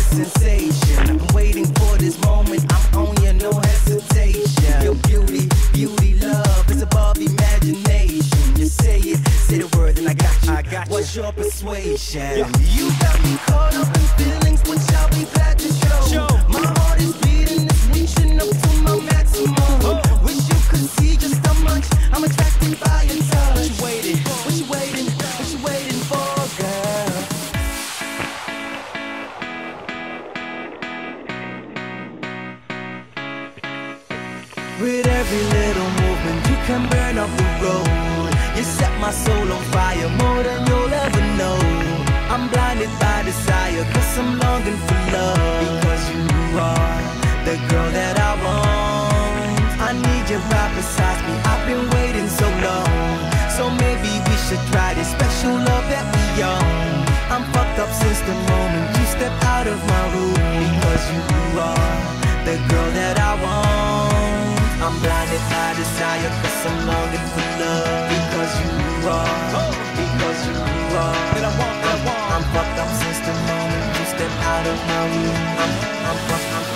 sensation. I'm waiting for this moment, I'm on you, no hesitation. Your beauty, beauty, love is above imagination. You say the word and I got you. What's your persuasion? You got me caught up in feelings, which I'll be glad to show. My heart is beating, it's reaching up to my maximum. Wish you could see just how much I'm attracted by your touch. What you waiting? What you waiting? What you waiting for, girl? With every little movement, you can burn up the road. You set my soul on fire more than you'll ever know. I'm blinded by desire, cause I'm longing for love. Because you are the girl that I want. I need you right beside me, I've been waiting so long. So maybe we should try this special love that we own. I'm fucked up since the moment you stepped out of my room. Because you are the girl that I want. I'm blinded by desire, cause I'm longing for love. Because you are, because you are. I'm fucked up since the moment you stepped out of my room. I'm fucked up.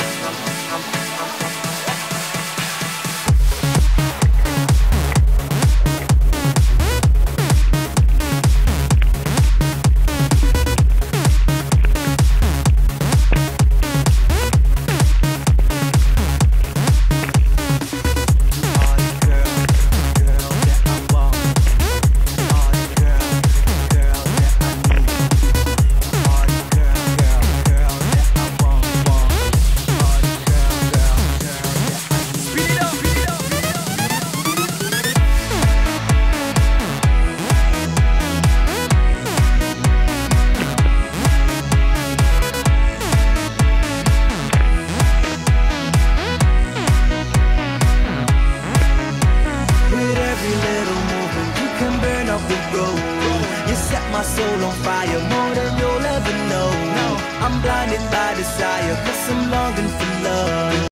I'm blinded by desire, cause I'm longing for love.